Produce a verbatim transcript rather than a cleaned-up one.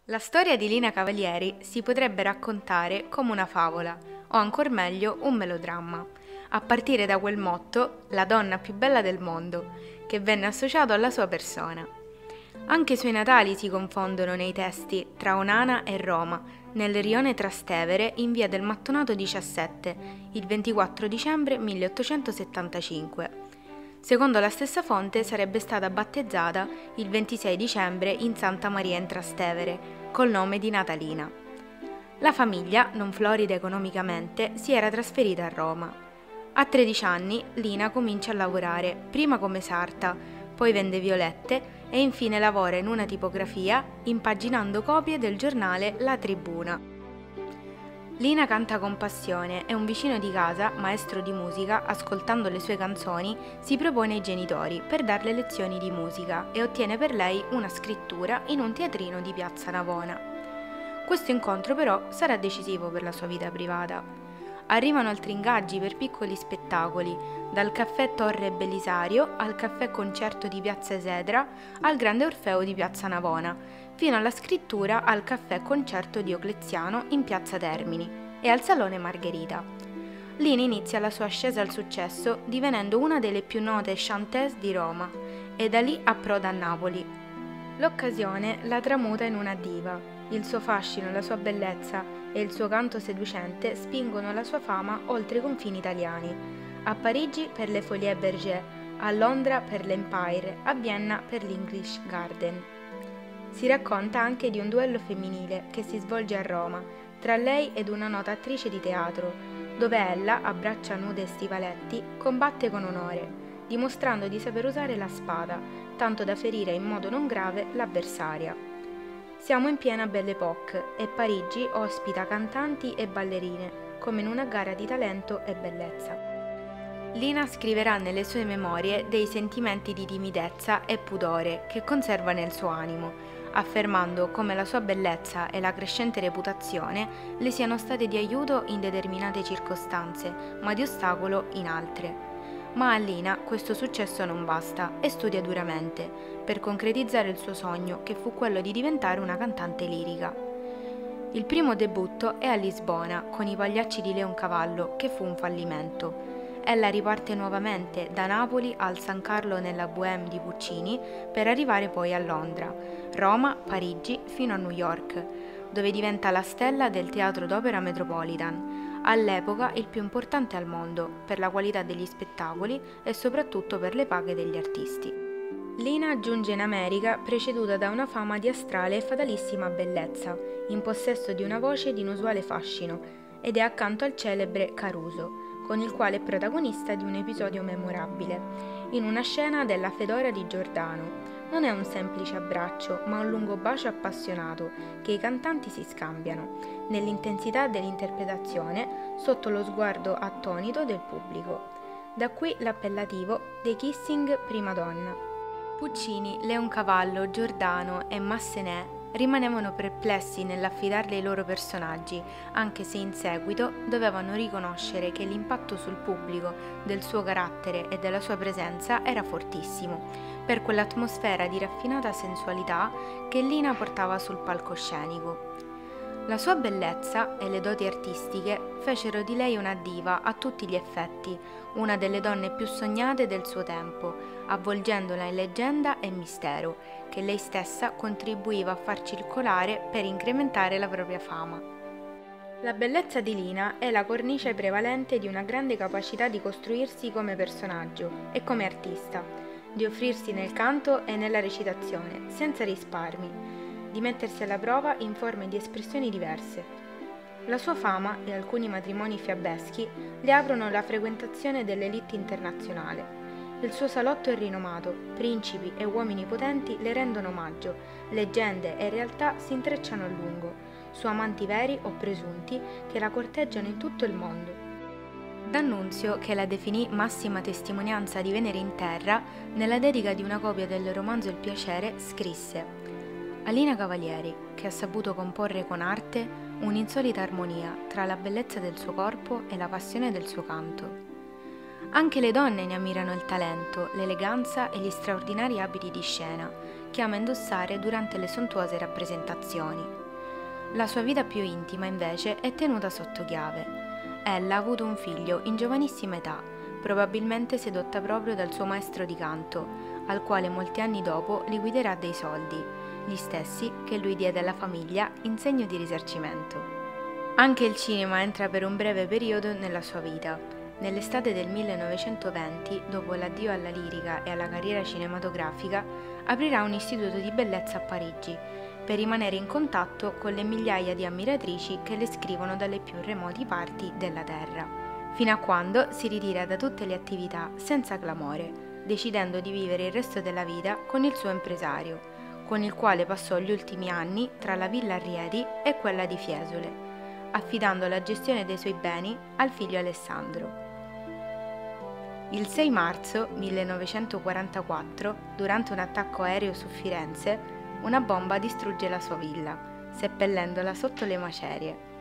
La storia di Lina Cavalieri si potrebbe raccontare come una favola, o ancor meglio un melodramma, a partire da quel motto «la donna più bella del mondo», che venne associato alla sua persona. Anche i suoi natali si confondono nei testi tra Onana e Roma, nel rione Trastevere in via del Mattonato diciassette, il ventiquattro dicembre milleottocentosettantacinque. Secondo la stessa fonte sarebbe stata battezzata il ventisei dicembre in Santa Maria in Trastevere, col nome di Natalina. La famiglia, non florida economicamente, si era trasferita a Roma. A tredici anni Lina comincia a lavorare, prima come sarta, poi vende violette e infine lavora in una tipografia impaginando copie del giornale La Tribuna. Lina canta con passione e un vicino di casa, maestro di musica, ascoltando le sue canzoni, si propone ai genitori per darle lezioni di musica e ottiene per lei una scrittura in un teatrino di Piazza Navona. Questo incontro però sarà decisivo per la sua vita privata. Arrivano altri ingaggi per piccoli spettacoli, dal caffè Torre Belisario al caffè concerto di Piazza Esedra al grande Orfeo di Piazza Navona, fino alla scrittura al caffè concerto Diocleziano in Piazza Termini e al Salone Margherita. Lina inizia la sua ascesa al successo divenendo una delle più note chanteuse di Roma e da lì approda a Napoli. L'occasione la tramuta in una diva. Il suo fascino, la sua bellezza e il suo canto seducente spingono la sua fama oltre i confini italiani. A Parigi per le Folies Bergère, a Londra per l'Empire, a Vienna per l'English Garden. Si racconta anche di un duello femminile che si svolge a Roma tra lei ed una nota attrice di teatro, dove ella, a braccia nude e stivaletti, combatte con onore, dimostrando di saper usare la spada, tanto da ferire in modo non grave l'avversaria. Siamo in piena Belle Époque e Parigi ospita cantanti e ballerine, come in una gara di talento e bellezza. Lina scriverà nelle sue memorie dei sentimenti di timidezza e pudore che conserva nel suo animo, affermando come la sua bellezza e la crescente reputazione le siano state di aiuto in determinate circostanze, ma di ostacolo in altre. Ma a Lina questo successo non basta e studia duramente per concretizzare il suo sogno, che fu quello di diventare una cantante lirica. Il primo debutto è a Lisbona con i Pagliacci di Leoncavallo, che fu un fallimento. Ella riparte nuovamente da Napoli al San Carlo nella Bohème di Puccini per arrivare poi a Londra, Roma, Parigi fino a New York, dove diventa la stella del Teatro d'Opera Metropolitan, all'epoca il più importante al mondo per la qualità degli spettacoli e soprattutto per le paghe degli artisti. Lina giunge in America preceduta da una fama di astrale e fatalissima bellezza, in possesso di una voce di inusuale fascino, ed è accanto al celebre Caruso, con il quale è protagonista di un episodio memorabile, in una scena della Fedora di Giordano. Non è un semplice abbraccio, ma un lungo bacio appassionato che i cantanti si scambiano, nell'intensità dell'interpretazione, sotto lo sguardo attonito del pubblico. Da qui l'appellativo dei Kissing Prima Donna. Puccini, Leoncavallo, Giordano e Massenet rimanevano perplessi nell'affidarle i loro personaggi, anche se in seguito dovevano riconoscere che l'impatto sul pubblico del suo carattere e della sua presenza era fortissimo, per quell'atmosfera di raffinata sensualità che Lina portava sul palcoscenico. La sua bellezza e le doti artistiche fecero di lei una diva a tutti gli effetti, una delle donne più sognate del suo tempo, avvolgendola in leggenda e mistero, che lei stessa contribuiva a far circolare per incrementare la propria fama. La bellezza di Lina è la cornice prevalente di una grande capacità di costruirsi come personaggio e come artista, di offrirsi nel canto e nella recitazione, senza risparmi, di mettersi alla prova in forme di espressioni diverse. La sua fama e alcuni matrimoni fiabeschi le aprono la frequentazione dell'elite internazionale. Il suo salotto è rinomato, principi e uomini potenti le rendono omaggio, leggende e realtà si intrecciano a lungo, su amanti veri o presunti che la corteggiano in tutto il mondo. D'Annunzio, che la definì massima testimonianza di Venere in terra, nella dedica di una copia del romanzo Il piacere, scrisse: a Lina Cavalieri, che ha saputo comporre con arte un'insolita armonia tra la bellezza del suo corpo e la passione del suo canto. Anche le donne ne ammirano il talento, l'eleganza e gli straordinari abiti di scena che ama indossare durante le sontuose rappresentazioni. La sua vita più intima, invece, è tenuta sotto chiave. Ella ha avuto un figlio in giovanissima età, probabilmente sedotta proprio dal suo maestro di canto, al quale molti anni dopo li guiderà dei soldi, gli stessi che lui diede alla famiglia in segno di risarcimento. Anche il cinema entra per un breve periodo nella sua vita. Nell'estate del millenovecentoventi, dopo l'addio alla lirica e alla carriera cinematografica, aprirà un istituto di bellezza a Parigi, per rimanere in contatto con le migliaia di ammiratrici che le scrivono dalle più remoti parti della terra, fino a quando si ritira da tutte le attività senza clamore, decidendo di vivere il resto della vita con il suo impresario, con il quale passò gli ultimi anni tra la Villa Arrieti e quella di Fiesole, affidando la gestione dei suoi beni al figlio Alessandro. Il sei marzo millenovecentoquarantaquattro, durante un attacco aereo su Firenze, una bomba distrugge la sua villa, seppellendola sotto le macerie.